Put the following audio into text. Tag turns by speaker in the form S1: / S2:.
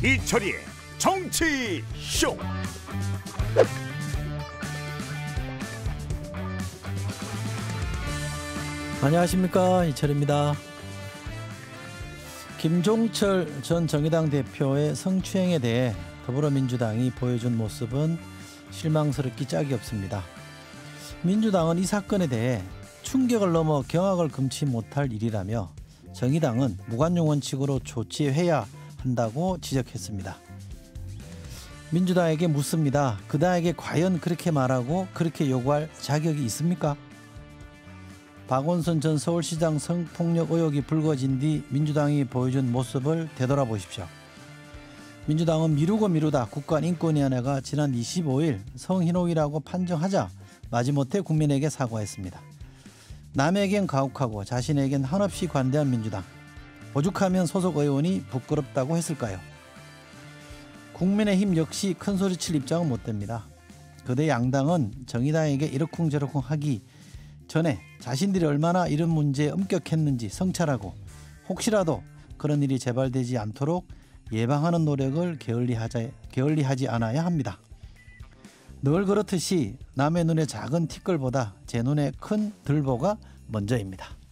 S1: 이철이의 정치쇼.
S2: 안녕하십니까, 이철입니다. 김종철 전 정의당 대표의 성추행에 대해 더불어민주당이 보여준 모습은 실망스럽기 짝이 없습니다. 민주당은 이 사건에 대해 충격을 넘어 경악을 금치 못할 일이라며 정의당은 무관용 원칙으로 조치해야 한다고 지적했습니다. 민주당에게 묻습니다. 그당에게 과연 그렇게 말하고 그렇게 요구할 자격이 있습니까? 박원순 전 서울시장 성폭력 의혹이 불거진 뒤 민주당이 보여준 모습을 되돌아보십시오. 민주당은 미루다 국가인권위원회가 지난 25일 성희롱이라고 판정하자 마지못해 국민에게 사과했습니다. 남에겐 가혹하고 자신에겐 한없이 관대한 민주당. 오죽하면 소속 의원이 부끄럽다고 했을까요? 국민의힘 역시 큰소리칠 입장은 못 됩니다. 그대 양당은 정의당에게 이러쿵저러쿵 하기 전에 자신들이 얼마나 이런 문제에 엄격했는지 성찰하고 혹시라도 그런 일이 재발되지 않도록 예방하는 노력을 게을리하지 않아야 합니다. 늘 그렇듯이 남의 눈에 작은 티끌보다 제 눈에 큰 들보가 먼저입니다.